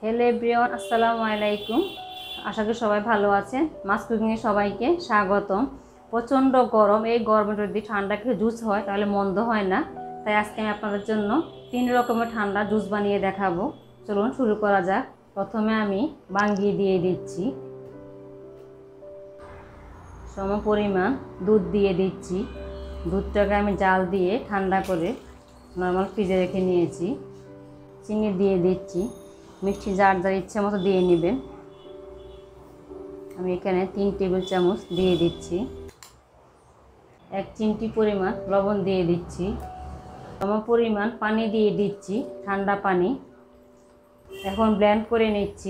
Hello everyone, আসসালামু আলাইকুম। আশা করি সবাই ভালো আছেন। মাছ কুকিংয়ে সবাইকে স্বাগতম। প্রচণ্ড গরম, এই গরমে যদি ঠান্ডা কিছু জুস হয় তাহলে মন্দ হয় না। তাই আজকে আমি আপনাদের জন্য 3 রকমের ঠান্ডা জুস বানিয়ে দেখাবো। চলুন শুরু করা যাক। প্রথমে আমি বাঙ্গি দিয়ে দিচ্ছি, সম পরিমাণ দুধ দিয়ে দিচ্ছি। দুধটাকে আমি জাল দিয়ে ঠান্ডা করে নর্মাল ফ্রিজে রেখে নিয়েছি। চিনি দিয়ে দিচ্ছি, মিষ্টি যার যার ইচ্ছে মতো দিয়ে নেবেন। আমি এখানে 3 টেবিল চামচ দিয়ে দিচ্ছি। 1 চিমটি পরিমাণ লবণ দিয়ে দিচ্ছি। সম পরিমাণ পানি দিয়ে দিচ্ছি, ঠান্ডা পানি। এখন ব্লেন্ড করে নিচ্ছি।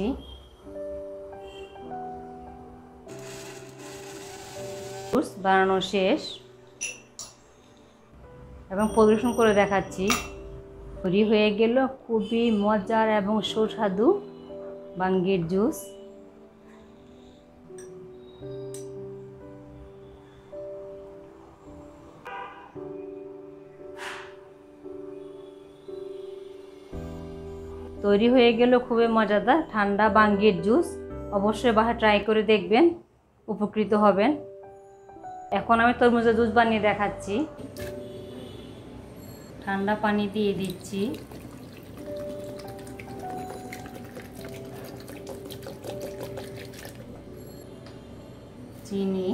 জুস বানানো শেষ এবং পরিবেশন করে দেখাচ্ছি। তৈরি হয়ে গেল খুবই মজার এবং সুস্বাদু বাঙ্গির জুস। তৈরি হয়ে গেল খুবই মজাদার ঠান্ডা বাঙ্গির জুস। অবশ্যই বাসায় ট্রাই করে দেখবেন, উপকৃত হবেন। এখন আমি তরমুজের জুস বানিয়ে দেখাচ্ছি। ঠান্ডা পানি দিয়ে দিচ্ছি, চিনি,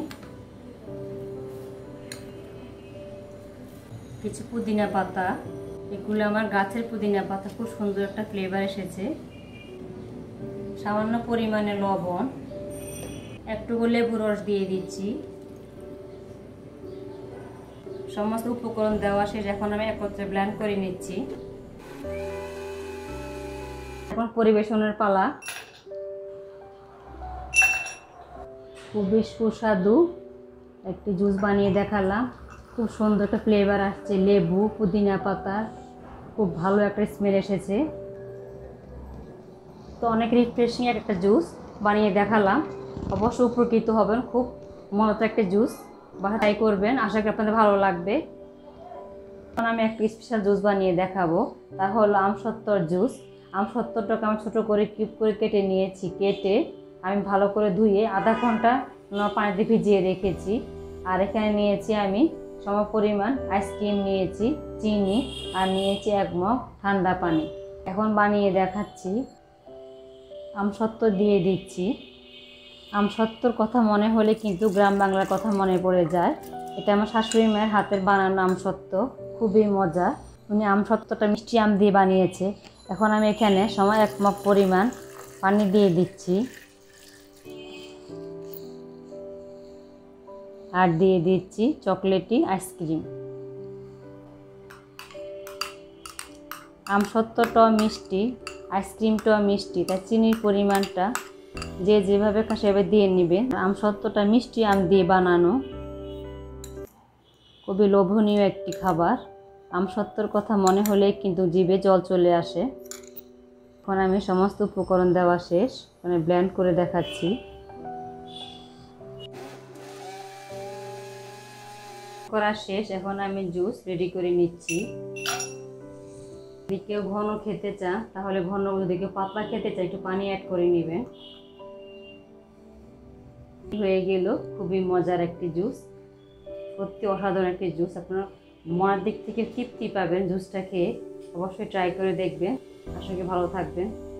কিছু পুদিনা পাতা। এগুলো আমার গাছের পুদিনা পাতা, খুব সুন্দর একটা ফ্লেভার এসেছে। সামান্য পরিমাণে লবণ, একটু লেবু রস দিয়ে দিচ্ছি। সমস্ত উপকরণ দেওয়া শেষ। এখন আমি একত্রে ব্লেন্ড করে নিচ্ছি। এখন পরিবেশনের পালা। খুবই সুস্বাদু একটি জুস বানিয়ে দেখালাম। খুব সুন্দর একটা ফ্লেভার আসছে, লেবু পুদিনা পাতা, খুব ভালো একটা স্মেল এসেছে। তো অনেক রিফ্রেশিং একটা জুস বানিয়ে দেখালাম। অবশ্যই উপকৃত হবেন। খুব মজার একটা জুস, বাসায় ট্রাই করবেন, আশা করি আপনাদের ভালো লাগবে। এখন আমি একটা স্পেশাল জুস বানিয়ে দেখাবো, তা হলো আমসত্ত্বর জুস। আমসত্ত্বটাকে আমি ছোটো করে কিউব করে কেটে নিয়েছি। কেটে আমি ভালো করে ধুয়ে আধা ঘন্টা পানিতে ভিজিয়ে রেখেছি। আর এখানে নিয়েছি আমি সম পরিমাণ আইসক্রিম নিয়েছি, চিনি, আর নিয়েছি 1 মগ ঠান্ডা পানি। এখন বানিয়ে দেখাচ্ছি। আমসত্ত্ব দিয়ে দিচ্ছি। আমসত্ত্বর কথা মনে হলে কিন্তু গ্রাম বাংলার কথা মনে পড়ে যায়। এটা আমার শাশুড়ি মায়ের হাতের বানানো আমসত্ত্ব, খুবই মজা। উনি আমসত্ত্বটা মিষ্টি আম দিয়ে বানিয়েছে। এখন আমি এখানে 1 মগ পরিমাণ পানি দিয়ে দিচ্ছি, আর দিয়ে দিচ্ছি চকলেটি আইসক্রিম। আমসত্ত্বটাও মিষ্টি, আইসক্রিমটাও মিষ্টি, তাই চিনির পরিমাণটা যে যেভাবে সেভাবে দিয়ে নেবেন। আমসত্ত্বটা মিষ্টি আম দিয়ে বানানো, খুবই লোভনীয় একটি খাবার। আমসত্ত্বর কথা মনে হলে কিন্তু জিভে জল চলে আসে। এখন আমি সমস্ত উপকরণ দেওয়া শেষ, মানে ব্লেন্ড করে দেখাচ্ছি। করা শেষ। এখন আমি জুস রেডি করে নিচ্ছি। যদি কেউ ঘন খেতে চান তাহলে ঘন, যদি কেউ পাতলা খেতে চান একটু পানি অ্যাড করে নেবেন। হয়ে গেল খুবই মজার একটি জুস, সত্যি অসাধারণ একটি জুস। আপনার মনের দিক থেকে তৃপ্তি পাবেন জুসটা খেয়ে। অবশ্যই ট্রাই করে দেখবেন। আশা করি ভালো থাকবেন।